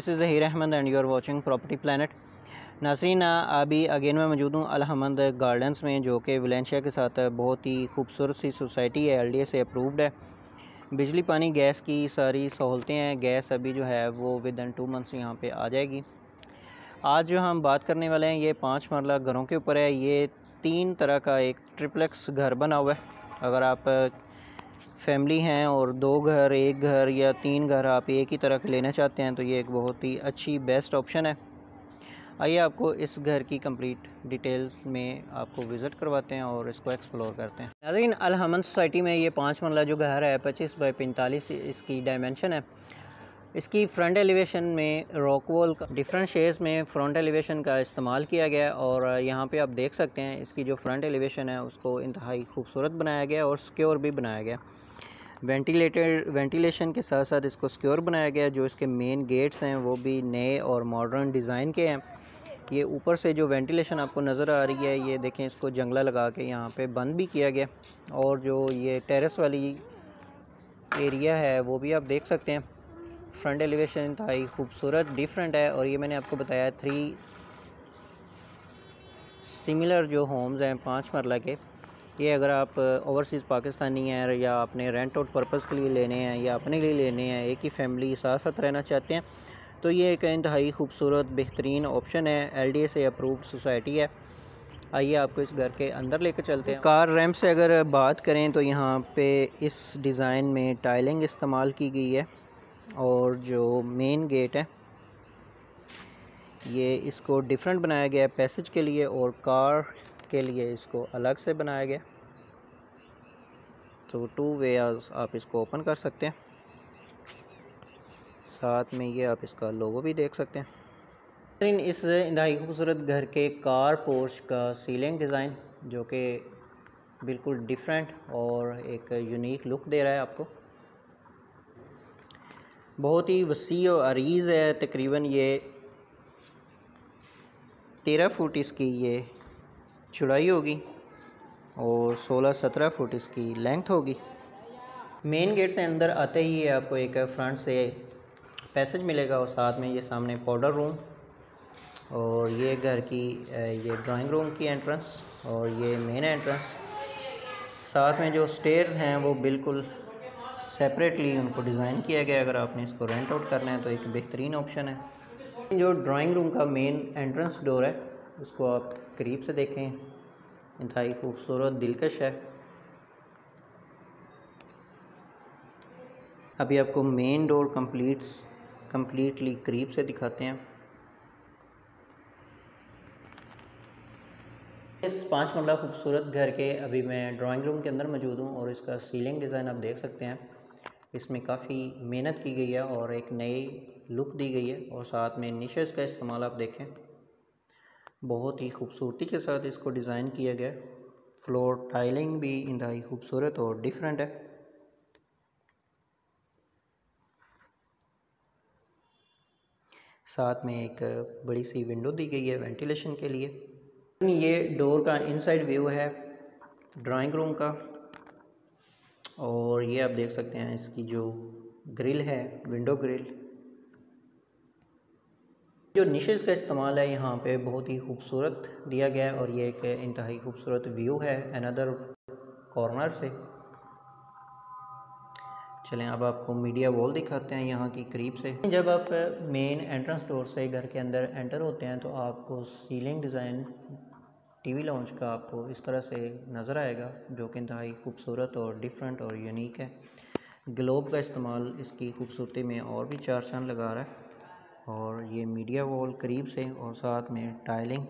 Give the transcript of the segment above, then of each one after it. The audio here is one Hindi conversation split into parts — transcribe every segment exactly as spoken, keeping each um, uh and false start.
This is Zaheer Ahmed and you are watching property planet. नाज़रीन, अभी अगेन मैं मौजूद हूँ अल हमद गार्डन्स में, जो कि वलेंशिया के साथ बहुत ही खूबसूरत सी सोसाइटी है, एल डी ए से अप्रूव्ड है। बिजली पानी गैस की सारी सहूलतें हैं। गैस अभी जो है वो विद इन टू मंथ्स यहाँ पे आ जाएगी। आज जो हम बात करने वाले हैं ये पाँच मरला घरों के ऊपर है। ये तीन तरह का एक ट्रिप्लेक्स घर बना हुआ है। अगर आप फैमिली हैं और दो घर, एक घर या तीन घर आप एक ही तरह के लेना चाहते हैं तो ये एक बहुत ही अच्छी बेस्ट ऑप्शन है। आइए आपको इस घर की कंप्लीट डिटेल्स में आपको विज़िट करवाते हैं और इसको एक्सप्लोर करते हैं। नाज़रीन, अल हमद सोसाइटी में ये पाँच मरला जो घर है पच्चीस बाई पैंतालीस इसकी डायमेंशन है। इसकी फ्रंट एलिवेशन में रॉक वॉल का डिफरेंट शेड्स में फ्रंट एलिवेशन का इस्तेमाल किया गया है और यहाँ पे आप देख सकते हैं इसकी जो फ्रंट एलिवेशन है उसको इंतहाई खूबसूरत बनाया गया और सिक्योर भी बनाया गया। वेंटिलेटेड वेंटिलेशन के साथ साथ इसको सिक्योर बनाया गया। जो इसके मेन गेट्स हैं वो भी नए और मॉडर्न डिज़ाइन के हैं। ये ऊपर से जो वेंटिलेशन आपको नज़र आ रही है, ये देखें, इसको जंगला लगा के यहाँ पे बंद भी किया गया। और जो ये टेरेस वाली एरिया है वो भी आप देख सकते हैं। फ्रंट एलिवेशन इंतहाई खूबसूरत डिफरेंट है। और ये मैंने आपको बताया थ्री सिमिलर जो होम्स हैं पाँच मरला के, ये अगर आप ओवरसीज़ पाकिस्तानी हैं या अपने रेंट आउट पर्पज़ के लिए लेने हैं या अपने लिए लेने हैं, एक ही फैमिली साथ साथ रहना चाहते हैं, तो ये एक इंतहाई खूबसूरत बेहतरीन ऑप्शन है। एल डी ए से अप्रूव्ड सोसाइटी है। आइए आपको इस घर के अंदर लेकर चलते हैं। कार रैम्प से अगर बात करें तो यहाँ पे इस डिज़ाइन में टाइलिंग इस्तेमाल की गई है और जो मेन गेट है ये इसको डिफरेंट बनाया गया है पैसेज के लिए, और कार के लिए इसको अलग से बनाया गया। तो टू वे आप इसको ओपन कर सकते हैं। साथ में ये आप इसका लोगो भी देख सकते हैं। इस इंतहाई खूबसूरत घर के कार पोर्च का सीलिंग डिज़ाइन जो कि बिल्कुल डिफरेंट और एक यूनिक लुक दे रहा है आपको। बहुत ही वसी और अरीज़ है। तकरीबन ये तेरह फुट इसकी ये चौड़ाई होगी और सोलह सत्रह फुट इसकी लेंथ होगी। मेन गेट से अंदर आते ही आपको एक फ्रंट से पैसेज मिलेगा और साथ में ये सामने पाउडर रूम और ये घर की ये ड्राइंग रूम की एंट्रेंस और ये मेन एंट्रेंस। साथ में जो स्टेयर्स हैं वो बिल्कुल सेपरेटली उनको डिज़ाइन किया गया। अगर आपने इसको रेंट आउट करना है तो एक बेहतरीन ऑप्शन है। जो ड्राइंग रूम का मेन एंट्रेंस डोर है उसको आप करीब से देखें, इंतहाई खूबसूरत दिलकश है। अभी आपको मेन डोर कंप्लीट्स कंप्लीटली करीब से दिखाते हैं। इस पाँच मरला खूबसूरत घर के अभी मैं ड्राइंग रूम के अंदर मौजूद हूँ और इसका सीलिंग डिज़ाइन आप देख सकते हैं। इसमें काफ़ी मेहनत की गई है और एक नई लुक दी गई है और साथ में निशेस का इस्तेमाल आप देखें, बहुत ही खूबसूरती के साथ इसको डिज़ाइन किया गया। फ्लोर टाइलिंग भी इंतहाई खूबसूरत और डिफरेंट है। साथ में एक बड़ी सी विंडो दी गई है वेंटिलेशन के लिए। ये डोर का इनसाइड व्यू है ड्राइंग रूम का और ये आप देख सकते हैं इसकी जो ग्रिल है, विंडो ग्रिल। जो निशेस का इस्तेमाल है यहाँ पे बहुत ही खूबसूरत दिया गया है और ये एक इंतहाई खूबसूरत व्यू है अनदर कॉर्नर से। चलें अब आपको मीडिया वॉल दिखाते हैं यहाँ की करीब से। जब आप मेन एंट्रेंस डोर से घर के अंदर एंटर होते हैं तो आपको सीलिंग डिज़ाइन टीवी लाउंज का आपको इस तरह से नज़र आएगा, जो कि इंतहाई खूबसूरत और डिफरेंट और यूनिक है। ग्लोब का इस्तेमाल इसकी खूबसूरती में और भी चार चांद लगा रहा है। और ये मीडिया वॉल करीब से और साथ में टाइलिंग।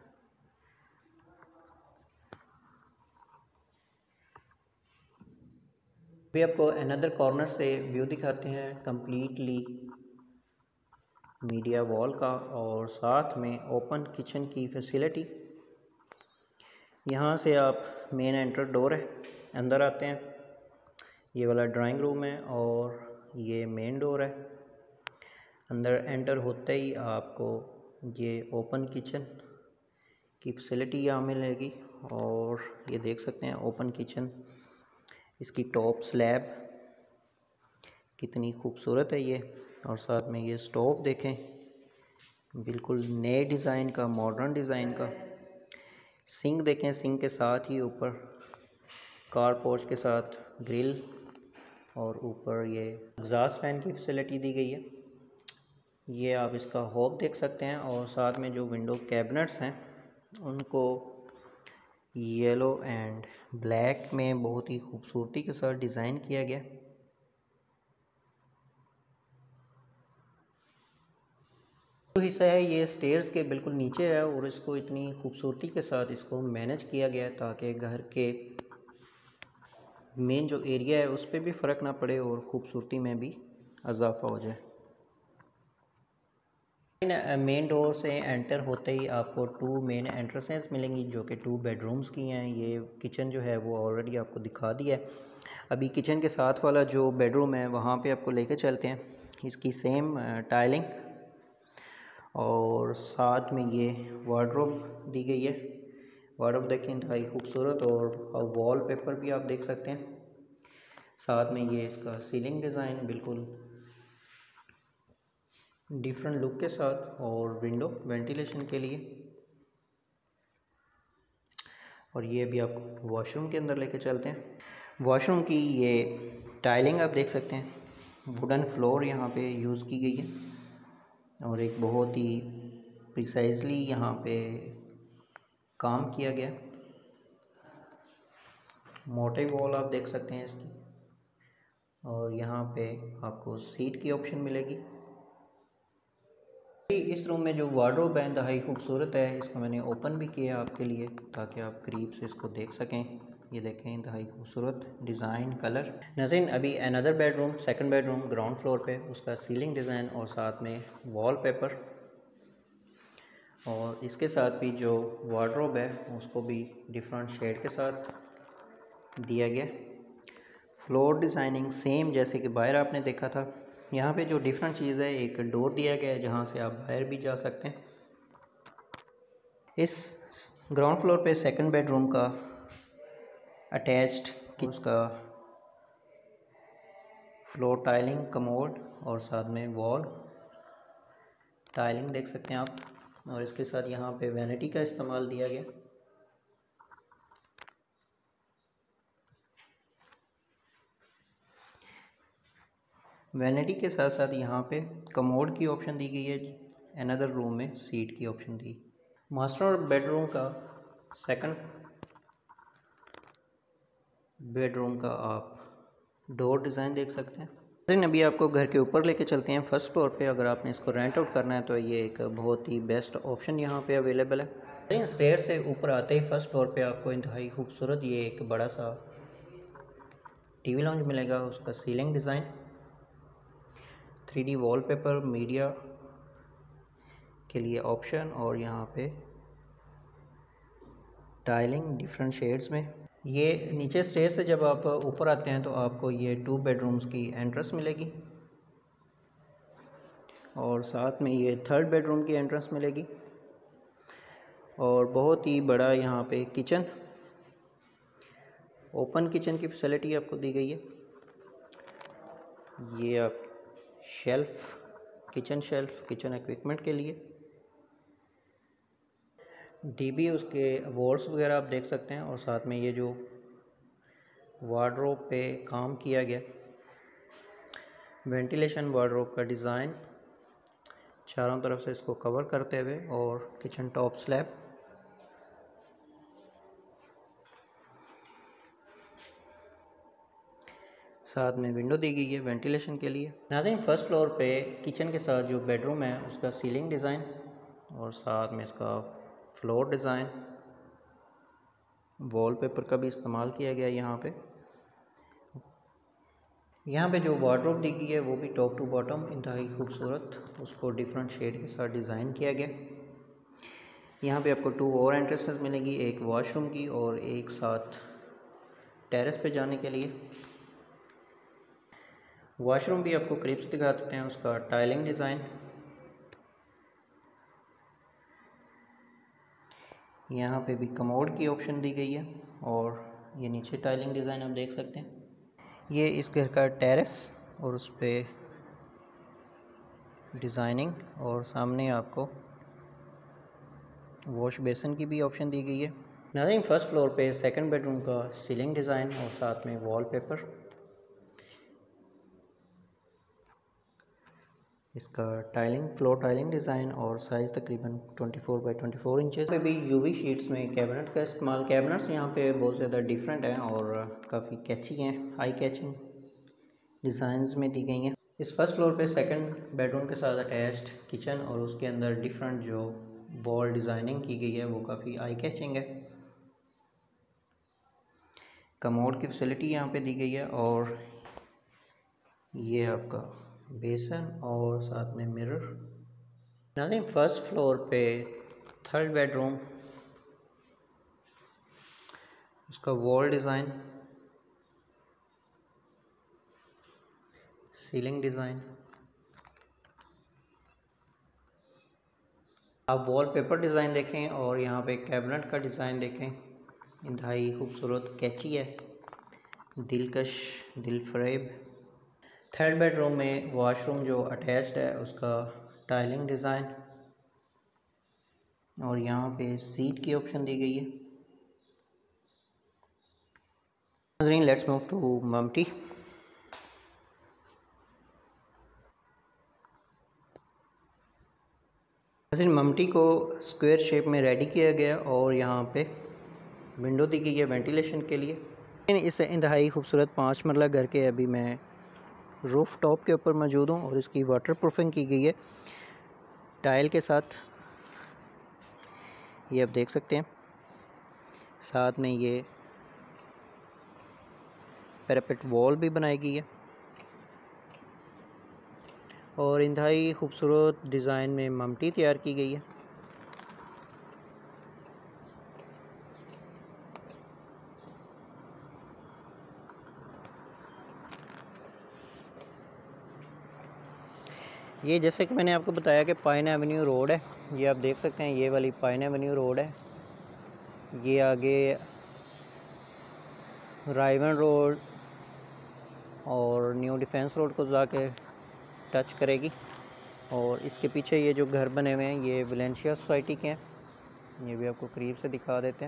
अभी आपको अनदर कॉर्नर से व्यू दिखाते हैं कंप्लीटली मीडिया वॉल का और साथ में ओपन किचन की फैसिलिटी। यहाँ से आप मेन एंटर डोर है, अंदर आते हैं। ये वाला ड्राइंग रूम है और ये मेन डोर है। अंदर एंटर होते ही आपको ये ओपन किचन की फैसिलिटी यहाँ मिलेगी और ये देख सकते हैं ओपन किचन। इसकी टॉप स्लैब कितनी खूबसूरत है ये। और साथ में ये स्टोव देखें, बिल्कुल नए डिज़ाइन का, मॉडर्न डिज़ाइन का। सिंक देखें, सिंक के साथ ही ऊपर कार पोर्च के साथ ग्रिल और ऊपर ये एग्जॉस्ट फैन की फैसिलिटी दी गई है। ये आप इसका होब देख सकते हैं और साथ में जो विंडो कैबिनेट्स हैं उनको येलो एंड ब्लैक में बहुत ही खूबसूरती के साथ डिज़ाइन किया गया। जो हिस्सा है ये स्टेयर्स के बिल्कुल नीचे है और इसको इतनी खूबसूरती के साथ इसको मैनेज किया गया है ताकि घर के मेन जो एरिया है उस पर भी फ़र्क ना पड़े और ख़ूबसूरती में भी इजाफा हो जाए। मेन डोर से एंटर होते ही आपको टू मेन एंट्रेंसेस मिलेंगी जो कि टू बेडरूम्स की हैं। ये किचन जो है वो ऑलरेडी आपको दिखा दिया है। अभी किचन के साथ वाला जो बेडरूम है वहाँ पे आपको लेके चलते हैं। इसकी सेम टाइलिंग और साथ में ये वार्डरोब दी गई है। वार्डरोब देखें, इंतहाई खूबसूरत, और वॉल पेपर भी आप देख सकते हैं। साथ में ये इसका सीलिंग डिज़ाइन बिल्कुल डिफरेंट लुक के साथ और विंडो वेंटिलेशन के लिए। और ये भी आपको वॉशरूम के अंदर लेके चलते हैं। वॉशरूम की ये टाइलिंग आप देख सकते हैं, वुडन फ्लोर यहाँ पे यूज़ की गई है और एक बहुत ही प्रिसाइजली यहाँ पे काम किया गया। मोटे वॉल आप देख सकते हैं इसकी, और यहाँ पे आपको सीट की ऑप्शन मिलेगी। इस रूम में जो वार्डरोब है इंतहाई खूबसूरत है। इसको मैंने ओपन भी किया आपके लिए ताकि आप करीब से इसको देख सकें। ये देखें, इंतहाई खूबसूरत डिज़ाइन, कलर। नाज़रीन, अभी another bedroom, second bedroom ground floor पे, उसका सीलिंग डिज़ाइन और साथ में वॉलपेपर, और इसके साथ भी जो वार्डरोब है उसको भी डिफरेंट शेड के साथ दिया गया। फ्लोर डिज़ाइनिंग सेम जैसे कि बाहर आपने देखा था। यहाँ पे जो डिफरेंट चीज़ है, एक डोर दिया गया है जहाँ से आप बाहर भी जा सकते हैं। इस ग्राउंड फ्लोर पे सेकंड बेडरूम का अटैच्ड उसका फ्लोर टाइलिंग, कमोड और साथ में वॉल टाइलिंग देख सकते हैं आप, और इसके साथ यहाँ पे वैनिटी का इस्तेमाल दिया गया। वैनिटी के साथ साथ यहाँ पे कमोड की ऑप्शन दी गई है। अनदर रूम में सीट की ऑप्शन दी। मास्टर बेडरूम का सेकंड बेडरूम का आप डोर डिज़ाइन देख सकते हैं। लेकिन अभी आपको घर के ऊपर लेके चलते हैं फर्स्ट फ्लोर पे। अगर आपने इसको रेंट आउट करना है तो ये एक बहुत ही बेस्ट ऑप्शन यहाँ पे अवेलेबल है। स्टेयर से ऊपर आते ही फर्स्ट फ्लोर पे आपको इंतहाई खूबसूरत ये एक बड़ा सा टीवी लाउंज मिलेगा। उसका ceiling design, three D wallpaper, media के लिए ऑप्शन, और यहाँ पे टाइलिंग डिफरेंट शेड्स में। ये नीचे स्टेज से जब आप ऊपर आते हैं तो आपको ये टू बेडरूम्स की एंट्रेंस मिलेगी, और साथ में ये थर्ड बेडरूम की एंट्रेंस मिलेगी, और बहुत ही बड़ा यहाँ पे किचन, ओपन किचन की फैसिलिटी आपको दी गई है। ये आप shelf, kitchen shelf, kitchen equipment के लिए। डीबी उसके वॉल्स वगैरह आप देख सकते हैं, और साथ में ये जो वार्डरोब पे काम किया गया, वेंटिलेशन वार्डरोब का डिज़ाइन चारों तरफ से इसको कवर करते हुए, और किचन टॉप स्लैब। साथ में विंडो दी गई है वेंटिलेशन के लिए। नाज़रीन, फर्स्ट फ्लोर पे किचन के साथ जो बेडरूम है उसका सीलिंग डिज़ाइन और साथ में इसका फ्लोर डिज़ाइन, वॉलपेपर का भी इस्तेमाल किया गया है यहाँ पे। यहाँ पे जो वार्डरोब दी गई है वो भी टॉप टू बॉटम इंतहाई खूबसूरत, उसको डिफरेंट शेड के साथ डिज़ाइन किया गया। यहाँ पे आपको टू और एंट्रेंसेस मिलेंगी, एक वॉशरूम की और एक साथ टेरेस पे जाने के लिए। वॉशरूम भी आपको करीब से दिखा देते हैं, उसका टाइलिंग डिज़ाइन। यहाँ पे भी कमोड की ऑप्शन दी गई है, और ये नीचे टाइलिंग डिज़ाइन आप देख सकते हैं। ये इस घर का टेरेस और उस पर डिज़ाइनिंग, और सामने आपको वॉश बेसिन की भी ऑप्शन दी गई है। नाज़रीन, फर्स्ट फ्लोर पे सेकंड बेडरूम का सीलिंग डिज़ाइन और साथ में वॉलपेपर। इसका टाइलिंग, फ्लोर टाइलिंग डिज़ाइन और साइज़ तकरीबन चौबीस बाई चौबीस इंचेस पे भी यूवी शीट्स में कैबिनेट का इस्तेमाल। कैबिनेट्स यहाँ पे बहुत ज़्यादा डिफरेंट हैं और काफ़ी कैची हैं, हाई कैचिंग डिज़ाइंस में दी गई हैं। इस फर्स्ट फ्लोर पे सेकंड बेडरूम के साथ अटैच्ड किचन और उसके अंदर डिफरेंट जो वॉल डिज़ाइनिंग की गई है वो काफ़ी आई कैचिंग है। कमोड की फैसिलिटी यहाँ पे दी गई है और ये आपका बेसन और साथ में मिरर। नाज़रीन, फर्स्ट फ्लोर पे थर्ड बेडरूम, उसका वॉल डिज़ाइन, सीलिंग डिज़ाइन। आप वॉलपेपर डिज़ाइन देखें और यहाँ पे कैबिनेट का डिज़ाइन देखें, इंतहाई खूबसूरत कैची है, दिलकश, दिलफरेब। थर्ड बेडरूम में वॉशरूम जो अटैच्ड है उसका टाइलिंग डिज़ाइन और यहाँ पे सीट की ऑप्शन दी गई है। नाज़रीन, लेट्स मूव टू मम्टी। नाज़रीन, मम्टी को स्क्वायर शेप में रेडी किया गया और यहाँ पे विंडो दी गई है वेंटिलेशन के लिए। इस इंतहाई खूबसूरत पाँच मरला घर के अभी मैं रूफ टॉप के ऊपर मौजूद हूँ और इसकी वाटर प्रूफिंग की गई है टाइल के साथ, ये आप देख सकते हैं। साथ में ये पैरापेट वॉल भी बनाई गई है और इंतहाई खूबसूरत डिज़ाइन में मम्टी तैयार की गई है। ये जैसे कि मैंने आपको बताया कि पाइन एवेन्यू रोड है, ये आप देख सकते हैं, ये वाली पाइन एवेन्यू रोड है। ये आगे रायवन रोड और न्यू डिफेंस रोड को जाके टच करेगी और इसके पीछे ये जो घर बने हुए हैं ये वेलेंशिया सोसाइटी के हैं, ये भी आपको करीब से दिखा देते हैं।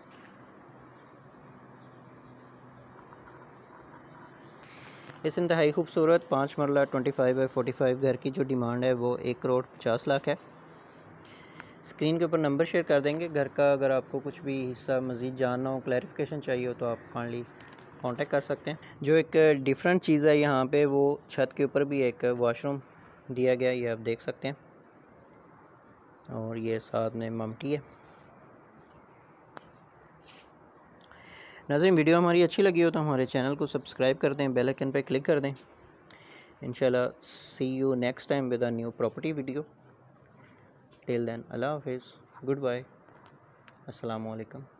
इस इंतहाई खूबसूरत पाँच मरला पच्चीस बाई पैंतालीस घर की जो डिमांड है वो एक करोड़ पचास लाख है। स्क्रीन के ऊपर नंबर शेयर कर देंगे घर का, अगर आपको कुछ भी हिस्सा मज़ीद जानना हो, क्लैरिफिकेशन चाहिए हो तो आप काइंडली कांटेक्ट कर सकते हैं। जो एक डिफरेंट चीज़ है यहाँ पे वो छत के ऊपर भी एक वॉशरूम दिया गया, ये आप देख सकते हैं और ये साथ में मम्टी है। नाज़रीन, वीडियो हमारी अच्छी लगी हो तो हमारे चैनल को सब्सक्राइब कर दें, बेल आइकन पर क्लिक कर दें। इंशाल्लाह see you next time with a new property video. Till then, अल्लाह हाफिज़, गुड बाय, अस्सलामु अलैकुम।